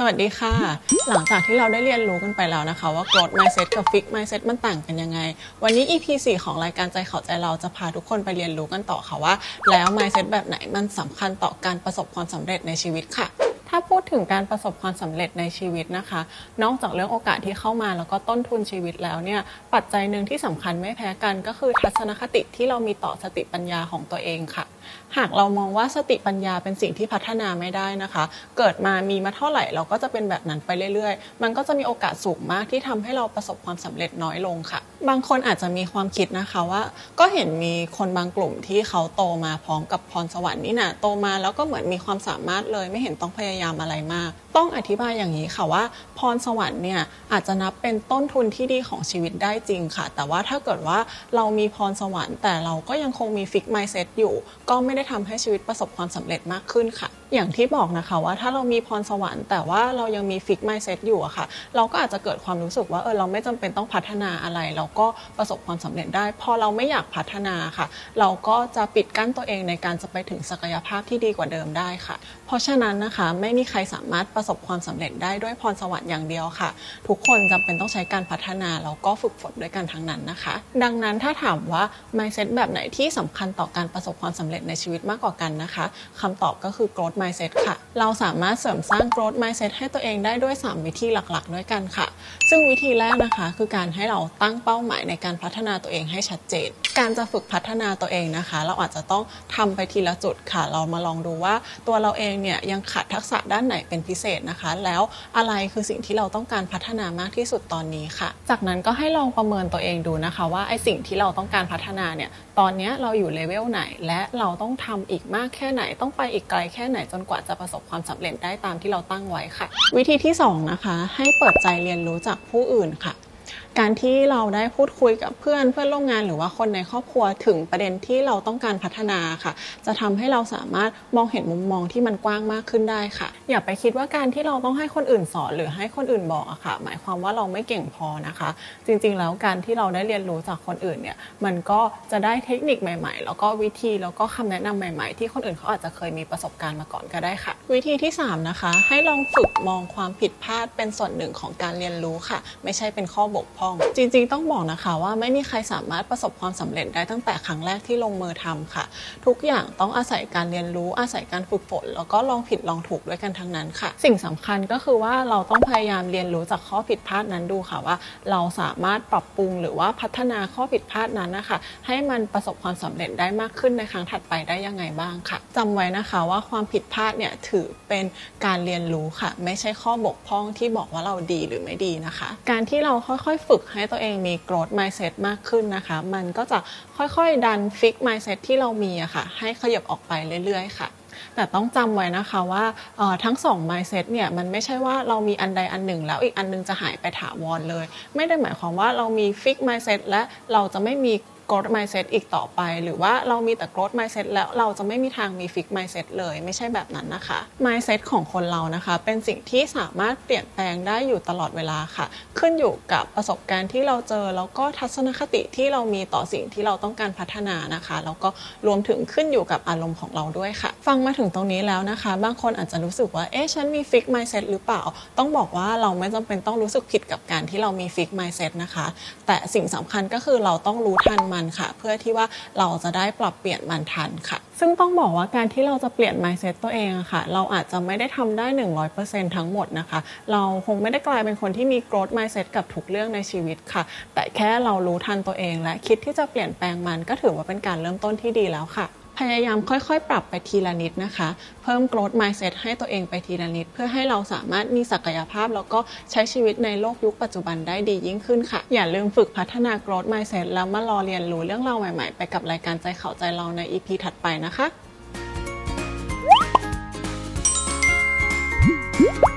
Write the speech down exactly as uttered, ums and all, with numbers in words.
สวัสดีค่ะหลังจากที่เราได้เรียนรู้กันไปแล้วนะคะว่า growth mindset กับ fixed mindset มันต่างกันยังไงวันนี้ อี พี สี่ของรายการใจเขาใจเราจะพาทุกคนไปเรียนรู้กันต่อค่ะว่าแล้ว mindset แบบไหนมันสำคัญต่อการประสบความสำเร็จในชีวิตค่ะถ้าพูดถึงการประสบความสำเร็จในชีวิตนะคะนอกจากเรื่องโอกาสที่เข้ามาแล้วก็ต้นทุนชีวิตแล้วเนี่ยปัจจัยหนึ่งที่สำคัญไม่แพ้กันก็คือทัศนคติที่เรามีต่อสติปัญญาของตัวเองค่ะหากเรามองว่าสติปัญญาเป็นสิ่งที่พัฒนาไม่ได้นะคะเกิดมามีมาเท่าไหร่เราก็จะเป็นแบบนั้นไปเรื่อยๆมันก็จะมีโอกาสสูงมากที่ทำให้เราประสบความสำเร็จน้อยลงค่ะบางคนอาจจะมีความคิดนะคะว่าก็เห็นมีคนบางกลุ่มที่เขาโตมาพร้อมกับพรสวรรค์นี่นะโตมาแล้วก็เหมือนมีความสามารถเลยไม่เห็นต้องพยายามอะไรมากต้องอธิบายอย่างนี้ค่ะว่าพรสวรรค์เนี่ยอาจจะนับเป็นต้นทุนที่ดีของชีวิตได้จริงค่ะแต่ว่าถ้าเกิดว่าเรามีพรสวรรค์แต่เราก็ยังคงมีฟิกไมซ์เซ็ตอยู่ก็ไม่ได้ทำให้ชีวิตประสบความสำเร็จมากขึ้นค่ะอย่างที่บอกนะคะว่าถ้าเรามีพรสวรรค์แต่ว่าเรายังมีฟิกไมซ์เซ็ตอยู่อะค่ะเราก็อาจจะเกิดความรู้สึกว่าเออเราไม่จำเป็นต้องพัฒนาอะไรเราก็ประสบความสำเร็จได้พอเราไม่อยากพัฒนาค่ะเราก็จะปิดกั้นตัวเองในการจะไปถึงศักยภาพที่ดีกว่าเดิมได้ค่ะเพราะฉะนั้นนะคะไม่มีใครสามารถประสบความสำเร็จได้ด้วยพรสวรรค์อย่างเดียวค่ะทุกคนจำเป็นต้องใช้การพัฒนาแล้วก็ฝึกฝนด้วยกันทั้งนั้นนะคะดังนั้นถ้าถามว่า mindset แบบไหนที่สำคัญต่อการประสบความสำเร็จในชีวิตมากกว่ากันนะคะคำตอบก็คือ growth mindset ค่ะเราสามารถเสริมสร้าง growth mindset ให้ตัวเองได้ด้วยสามวิธีหลักๆด้วยกันค่ะซึ่งวิธีแรกนะคะคือการให้เราตั้งเป้าหมายในการพัฒนาตัวเองให้ชัดเจนการจะฝึกพัฒนาตัวเองนะคะเราอาจจะต้องทำไปทีละจุดค่ะเรามาลองดูว่าตัวเราเองเนี่ยยังขาดทักษะด้านไหนเป็นพิเศษนะคะแล้วอะไรคือสิ่งที่เราต้องการพัฒนามากที่สุดตอนนี้ค่ะจากนั้นก็ให้ลองประเมินตัวเองดูนะคะว่าไอ้สิ่งที่เราต้องการพัฒนาเนี่ยตอนนี้เราอยู่เลเวลไหนและเราต้องทำอีกมากแค่ไหนต้องไปอีกไกลแค่ไหนจนกว่าจะประสบความสำเร็จได้ตามที่เราตั้งไว้ค่ะวิธีที่สองนะคะให้เปิดใจเรียนรู้จากผู้อื่นค่ะการที่เราได้พูดคุยกับเพื่อนเพื่อนร่วมงานหรือว่าคนในครอบครัวถึงประเด็นที่เราต้องการพัฒนาค่ะจะทำให้เราสามารถมองเห็นมุมมองที่มันกว้างมากขึ้นได้ค่ะอย่าไปคิดว่าการที่เราต้องให้คนอื่นสอนหรือให้คนอื่นบอกอะค่ะหมายความว่าเราไม่เก่งพอนะคะจริงๆแล้วการที่เราได้เรียนรู้จากคนอื่นเนี่ยมันก็จะได้เทคนิคใหม่ๆแล้วก็วิธีแล้วก็คำแนะนำใหม่ๆที่คนอื่นเขาอาจจะเคยมีประสบการณ์มาก่อนก็ได้ค่ะวิธีที่สามนะคะให้ลองฝึกมองความผิดพลาดเป็นส่วนหนึ่งของการเรียนรู้ค่ะไม่ใช่เป็นข้อบกพร่องจริงๆต้องบอกนะคะว่าไม่มีใครสามารถประสบความสำเร็จได้ตั้งแต่ครั้งแรกที่ลงมือทำค่ะทุกอย่างต้องอาศัยการเรียนรู้อาศัยการฝึกฝนแล้วก็ลองผิดลองถูกด้วยกันทั้งนั้นค่ะสิ่งสำคัญก็คือว่าเราต้องพยายามเรียนรู้จากข้อผิดพลาดนั้นดูค่ะว่าเราสามารถปรับปรุงหรือว่าพัฒนาข้อผิดพลาดนั้นนะคะให้มันประสบความสำเร็จได้มากขึ้นในครั้งถัดไปได้ยังไงบ้างค่ะจำไว้นะคะว่าความผิดพลาดเนี่ยถือเป็นการเรียนรู้ค่ะไม่ใช่ข้อบกพร่องที่บอกว่าเราดีหรือไม่ดีนะคะการที่เราค่อยๆฝึกให้ตัวเองมี growth mindset มากขึ้นนะคะมันก็จะค่อยๆดัน fix mindset ที่เรามีอะค่ะให้ขยับออกไปเรื่อยๆค่ะแต่ต้องจำไว้นะคะว่าทั้งสอง mindset เนี่ยมันไม่ใช่ว่าเรามีอันใดอันหนึ่งแล้วอีกอันนึงจะหายไปถาวรเลยไม่ได้หมายความว่าเรามี fix mindset และเราจะไม่มีgrowth mindset อีกต่อไปหรือว่าเรามีแต่ growth mindset แล้วเราจะไม่มีทางมี fix mindset เลยไม่ใช่แบบนั้นนะคะ mindset ของคนเรานะคะเป็นสิ่งที่สามารถเปลี่ยนแปลงได้อยู่ตลอดเวลาค่ะขึ้นอยู่กับประสบการณ์ที่เราเจอแล้วก็ทัศนคติที่เรามีต่อสิ่งที่เราต้องการพัฒนานะคะแล้วก็รวมถึงขึ้นอยู่กับอารมณ์ของเราด้วยค่ะฟังมาถึงตรงนี้แล้วนะคะบางคนอาจจะรู้สึกว่าเอ๊ะฉันมี fix mindset หรือเปล่าต้องบอกว่าเราไม่จำเป็นต้องรู้สึกผิดกับการที่เรามี fix mindset นะคะแต่สิ่งสำคัญก็คือเราต้องรู้ทันมันค่ะเพื่อที่ว่าเราจะได้ปรับเปลี่ยนมันทันค่ะซึ่งต้องบอกว่าการที่เราจะเปลี่ยน mindset ตัวเองอะค่ะเราอาจจะไม่ได้ทำได้ หนึ่งร้อยเปอร์เซ็นต์ ทั้งหมดนะคะเราคงไม่ได้กลายเป็นคนที่มี growth mindset กับทุกเรื่องในชีวิตค่ะแต่แค่เรารู้ทันตัวเองและคิดที่จะเปลี่ยนแปลงมันก็ถือว่าเป็นการเริ่มต้นที่ดีแล้วค่ะพยายามค่อยๆปรับไปทีละนิดนะคะเพิ่ม growth mindset ให้ตัวเองไปทีละนิดเพื่อให้เราสามารถมีศักยภาพแล้วก็ใช้ชีวิตในโลกยุคปัจจุบันได้ดียิ่งขึ้นค่ะอย่าลืมฝึกพัฒนา growth mindset แล้วมารอเรียนรู้เรื่องราวใหม่ๆไปกับรายการใจเขาใจเราใน อี พี ถัดไปนะคะ